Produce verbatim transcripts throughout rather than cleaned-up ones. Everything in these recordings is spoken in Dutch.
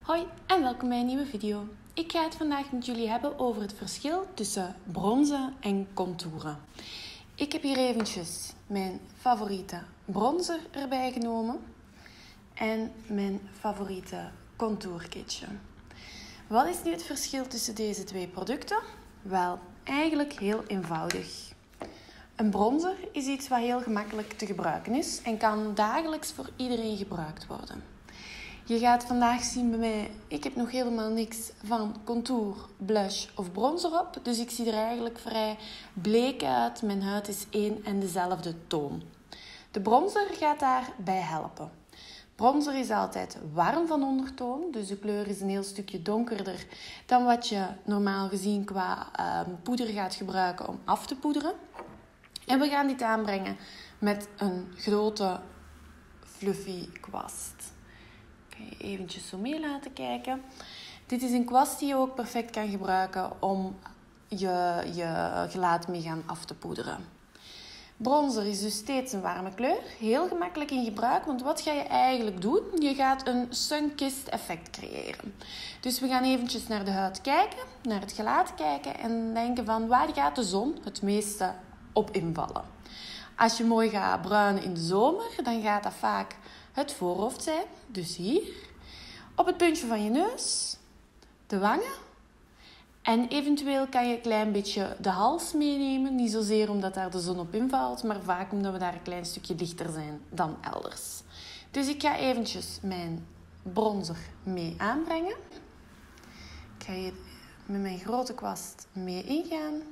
Hoi en welkom bij een nieuwe video. Ik ga het vandaag met jullie hebben over het verschil tussen bronzen en contouren. Ik heb hier eventjes mijn favoriete bronzer erbij genomen en mijn favoriete contourkitje. Wat is nu het verschil tussen deze twee producten? Wel, eigenlijk heel eenvoudig. Een bronzer is iets wat heel gemakkelijk te gebruiken is en kan dagelijks voor iedereen gebruikt worden. Je gaat vandaag zien bij mij, ik heb nog helemaal niks van contour, blush of bronzer op. Dus ik zie er eigenlijk vrij bleek uit. Mijn huid is één en dezelfde toon. De bronzer gaat daarbij helpen. Bronzer is altijd warm van ondertoon. Dus de kleur is een heel stukje donkerder dan wat je normaal gezien qua uh, poeder gaat gebruiken om af te poederen. En we gaan dit aanbrengen met een grote fluffy kwast. Eventjes zo mee laten kijken. Dit is een kwast die je ook perfect kan gebruiken om je, je gelaat mee gaan af te poederen. Bronzer is dus steeds een warme kleur. Heel gemakkelijk in gebruik, want wat ga je eigenlijk doen? Je gaat een sunkist effect creëren. Dus we gaan eventjes naar de huid kijken, naar het gelaat kijken en denken van waar gaat de zon het meeste op invallen. Als je mooi gaat bruinen in de zomer, dan gaat dat vaak het voorhoofd zijn, dus hier, op het puntje van je neus, de wangen en eventueel kan je een klein beetje de hals meenemen, niet zozeer omdat daar de zon op invalt, maar vaak omdat we daar een klein stukje lichter zijn dan elders. Dus ik ga eventjes mijn bronzer mee aanbrengen. Ik ga hier met mijn grote kwast mee ingaan.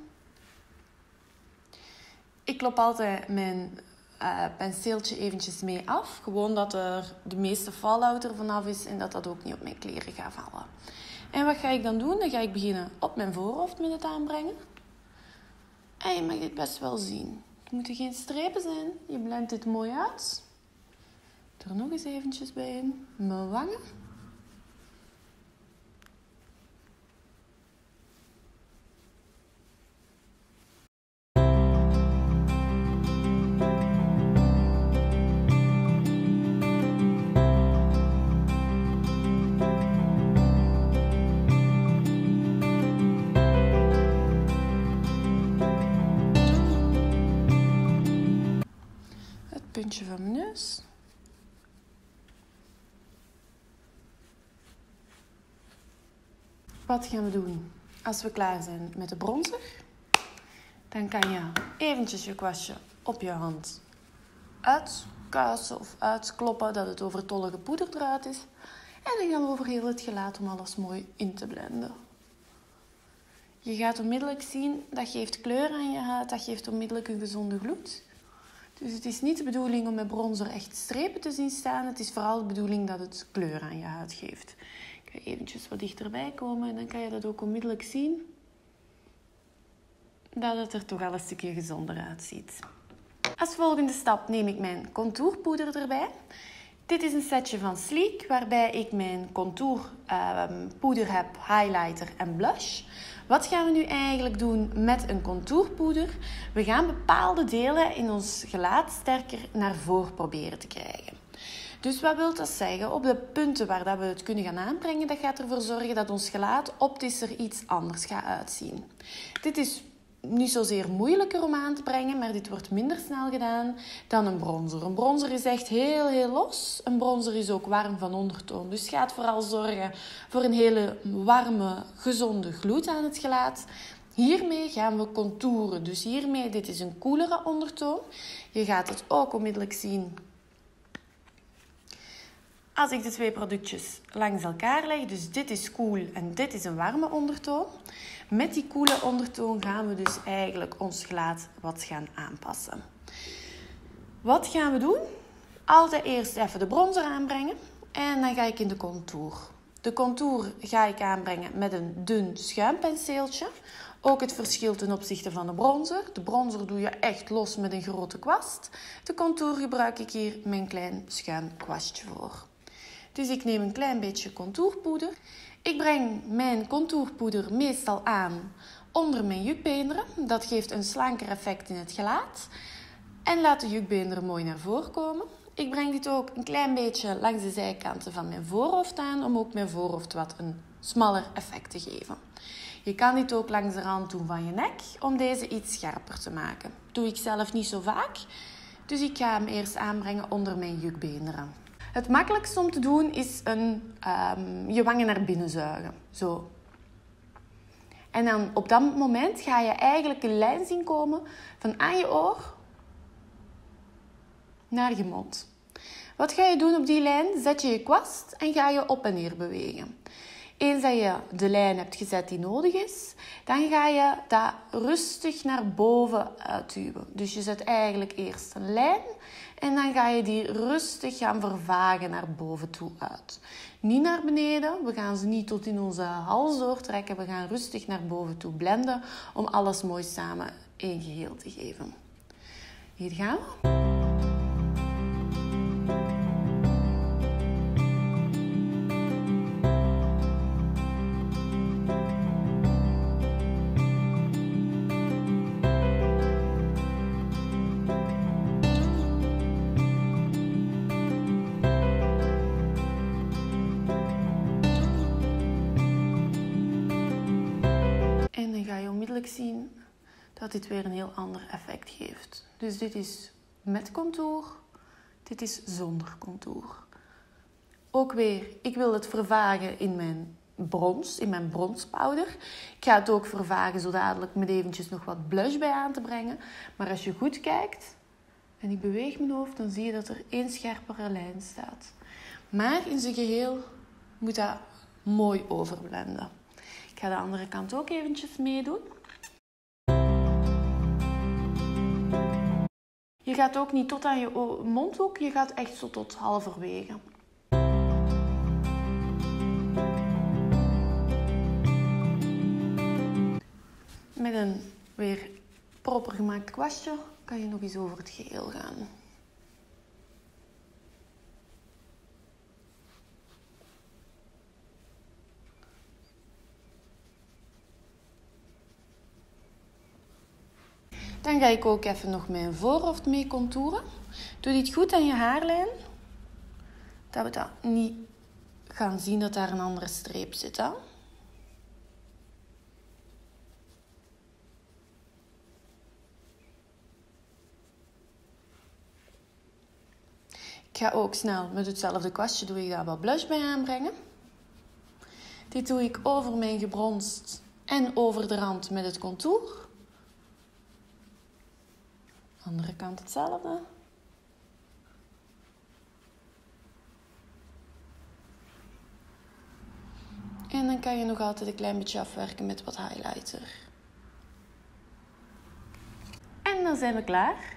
Ik klop altijd mijn Uh, penseeltje eventjes mee af. Gewoon dat er de meeste fallout er vanaf is en dat dat ook niet op mijn kleren gaat vallen. En wat ga ik dan doen? Dan ga ik beginnen op mijn voorhoofd met het aanbrengen. En je mag dit best wel zien. Het moeten geen strepen zijn. Je blendt dit mooi uit. Er nog eens eventjes bij in. Mijn wangen. Puntje van mijn neus. Wat gaan we doen als we klaar zijn met de bronzer? Dan kan je eventjes je kwastje op je hand uitkuisen of uitkloppen dat het overtollige poeder eruit is. En dan gaan we over heel het gelaat om alles mooi in te blenden. Je gaat onmiddellijk zien, dat geeft kleur aan je huid, dat geeft onmiddellijk een gezonde gloed. Dus het is niet de bedoeling om met bronzer echt strepen te zien staan. Het is vooral de bedoeling dat het kleur aan je huid geeft. Ik ga eventjes wat dichterbij komen en dan kan je dat ook onmiddellijk zien. Dat het er toch al een stukje gezonder uitziet. Als volgende stap neem ik mijn contourpoeder erbij. Dit is een setje van Sleek waarbij ik mijn contourpoeder uh, heb, highlighter en blush. Wat gaan we nu eigenlijk doen met een contourpoeder? We gaan bepaalde delen in ons gelaat sterker naar voren proberen te krijgen. Dus wat wil dat zeggen? Op de punten waar dat we het kunnen gaan aanbrengen, dat gaat ervoor zorgen dat ons gelaat optisch er iets anders gaat uitzien. Dit is niet zozeer moeilijker om aan te brengen, maar dit wordt minder snel gedaan dan een bronzer. Een bronzer is echt heel, heel los. Een bronzer is ook warm van ondertoon. Dus gaat vooral zorgen voor een hele warme, gezonde gloed aan het gelaat. Hiermee gaan we contouren. Dus hiermee, dit is een koelere ondertoon. Je gaat het ook onmiddellijk zien als ik de twee productjes langs elkaar leg. Dus dit is koel en dit is een warme ondertoon. Met die koele ondertoon gaan we dus eigenlijk ons gelaat wat gaan aanpassen. Wat gaan we doen? Altijd eerst even de bronzer aanbrengen. En dan ga ik in de contour. De contour ga ik aanbrengen met een dun schuimpenseeltje. Ook het verschil ten opzichte van de bronzer. De bronzer doe je echt los met een grote kwast. De contour gebruik ik hier mijn klein schuimkwastje voor. Dus ik neem een klein beetje contourpoeder. Ik breng mijn contourpoeder meestal aan onder mijn jukbeenderen. Dat geeft een slanker effect in het gelaat. En laat de jukbeenderen mooi naar voren komen. Ik breng dit ook een klein beetje langs de zijkanten van mijn voorhoofd aan, om ook mijn voorhoofd wat een smaller effect te geven. Je kan dit ook langs de rand doen van je nek, om deze iets scherper te maken. Dat doe ik zelf niet zo vaak, dus ik ga hem eerst aanbrengen onder mijn jukbeenderen. Het makkelijkste om te doen is een, um, je wangen naar binnen zuigen. Zo. En dan op dat moment ga je eigenlijk een lijn zien komen van aan je oor naar je mond. Wat ga je doen op die lijn? Zet je je kwast en ga je op en neer bewegen. Eens dat je de lijn hebt gezet die nodig is, dan ga je dat rustig naar boven uitduwen. Dus je zet eigenlijk eerst een lijn en dan ga je die rustig gaan vervagen naar boven toe uit. Niet naar beneden, we gaan ze niet tot in onze hals doortrekken. We gaan rustig naar boven toe blenden om alles mooi samen één geheel te geven. Hier gaan we. En dan ga je onmiddellijk zien dat dit weer een heel ander effect geeft. Dus dit is met contour, dit is zonder contour. Ook weer, ik wil het vervagen in mijn brons, in mijn bronspowder. Ik ga het ook vervagen zo dadelijk met eventjes nog wat blush bij aan te brengen. Maar als je goed kijkt en ik beweeg mijn hoofd, dan zie je dat er één scherpere lijn staat. Maar in zijn geheel moet dat mooi overblenden. Ik ga de andere kant ook eventjes meedoen. Je gaat ook niet tot aan je mondhoek, je gaat echt zo tot halverwege. Met een weer proper gemaakt kwastje kan je nog eens over het geheel gaan. Dan ga ik ook even nog mijn voorhoofd mee contouren. Doe dit goed aan je haarlijn. Dat we dat niet gaan zien dat daar een andere streep zit. Hè? Ik ga ook snel met hetzelfde kwastje doe ik daar wat blush bij aanbrengen. Dit doe ik over mijn gebronst en over de rand met het contour. Andere kant hetzelfde. En dan kan je nog altijd een klein beetje afwerken met wat highlighter. En dan zijn we klaar.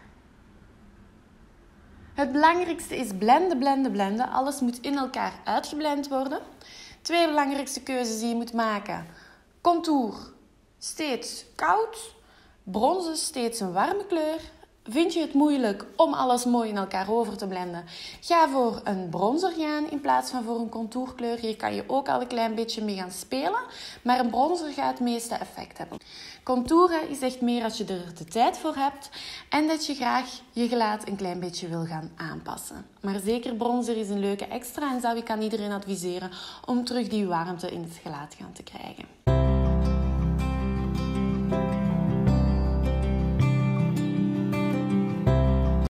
Het belangrijkste is blenden, blenden, blenden. Alles moet in elkaar uitgeblend worden. Twee belangrijkste keuzes die je moet maken. Contour, steeds koud. Bronzen, steeds een warme kleur. Vind je het moeilijk om alles mooi in elkaar over te blenden? Ga voor een bronzer gaan in plaats van voor een contourkleur. Hier kan je ook al een klein beetje mee gaan spelen. Maar een bronzer gaat het meeste effect hebben. Contouren is echt meer als je er de tijd voor hebt. En dat je graag je gelaat een klein beetje wil gaan aanpassen. Maar zeker bronzer is een leuke extra. En zou ik aan iedereen adviseren om terug die warmte in het gelaat gaan te krijgen.